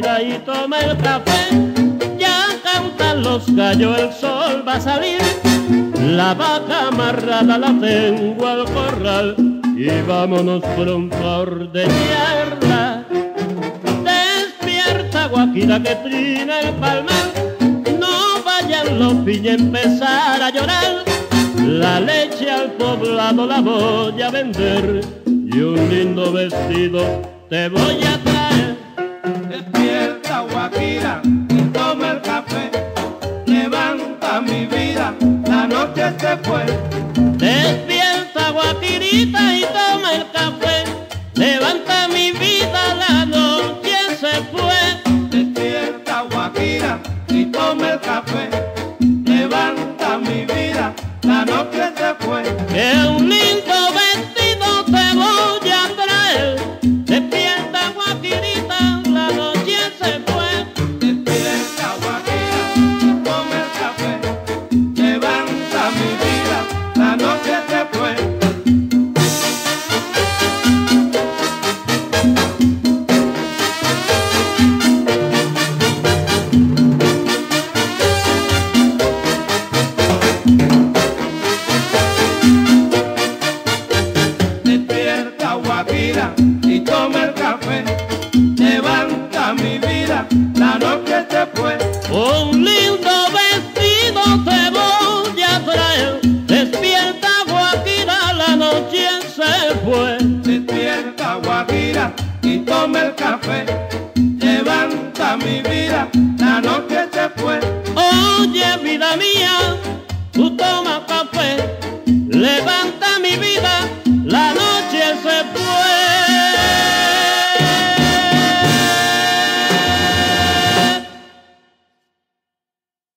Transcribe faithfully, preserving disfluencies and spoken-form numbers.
guajira y toma el café. Ya cantan los gallos, el sol va a salir. La vaca amarrada la tengo al corral y vámonos pronto a ordeñarla. Despierta, guajira, que trina el palmar. No vayan los piñas a empezar a llorar. La leche al poblado la voy a vender y un lindo vestido te voy a traer. Despierta, guajira, y toma el café. Levanta mi vida, la noche se fue. Despierta, guajirita, y toma el café. Levanta mi vida, la noche se fue. Despierta, guajira, y toma el café. Levanta mi vida, la noche se fue. Que un lindo vestido te voy a traer. Despierta, guajirita, la noche se fue. Despierta, guajira, y toma el café. Levanta mi vida, la noche se fue. Despierta, guajira, y toma el café. Levanta mi vida, la noche se fue. Un lindo vestido te voy a traer. Despierta, guajira, la noche se fue. Despierta, guajira, y toma el café. Levanta mi vida, la noche se fue. Oye, vida mía, tú toma café. Levanta